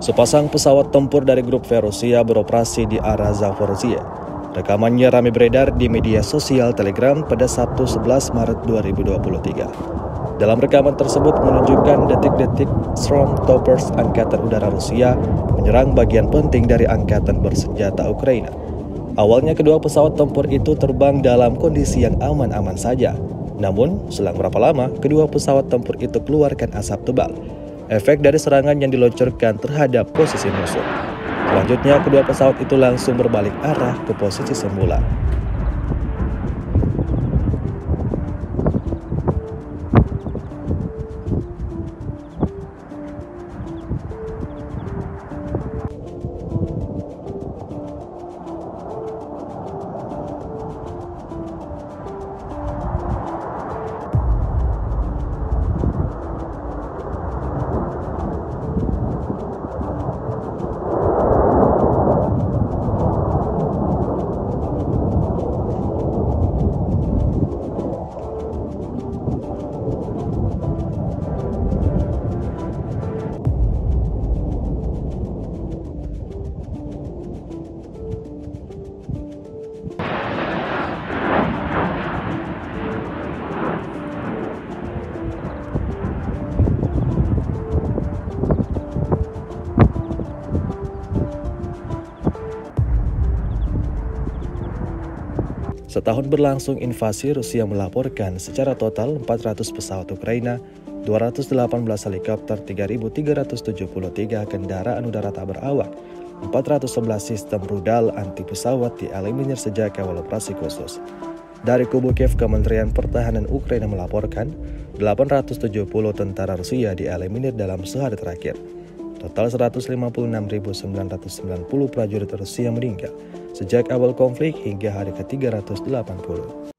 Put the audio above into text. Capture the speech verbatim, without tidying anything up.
Sepasang pesawat tempur dari grup V Rusia beroperasi di area Zaporizhia. Rekamannya ramai beredar di media sosial Telegram pada Sabtu sebelas Maret dua ribu dua puluh tiga. Dalam rekaman tersebut menunjukkan detik-detik Stormtroopers Angkatan Udara Rusia menyerang bagian penting dari Angkatan Bersenjata Ukraina. Awalnya kedua pesawat tempur itu terbang dalam kondisi yang aman-aman saja. Namun, selang berapa lama, kedua pesawat tempur itu keluarkan asap tebal. Efek dari serangan yang diluncurkan terhadap posisi musuh. Selanjutnya, kedua pesawat itu langsung berbalik arah ke posisi semula. Setahun berlangsung invasi, Rusia melaporkan secara total empat ratus pesawat Ukraina, dua ratus delapan belas helikopter, tiga ribu tiga ratus tujuh puluh tiga kendaraan udara tak berawak, empat ratus sebelas sistem rudal anti pesawat dieliminir sejak awal operasi khusus. Dari kubu Kiev, Kementerian Pertahanan Ukraina melaporkan delapan ratus tujuh puluh tentara Rusia dieliminir dalam sehari terakhir. Total seratus lima puluh enam ribu sembilan ratus sembilan puluh prajurit Rusia meninggal sejak awal konflik hingga hari ke tiga ratus delapan puluh.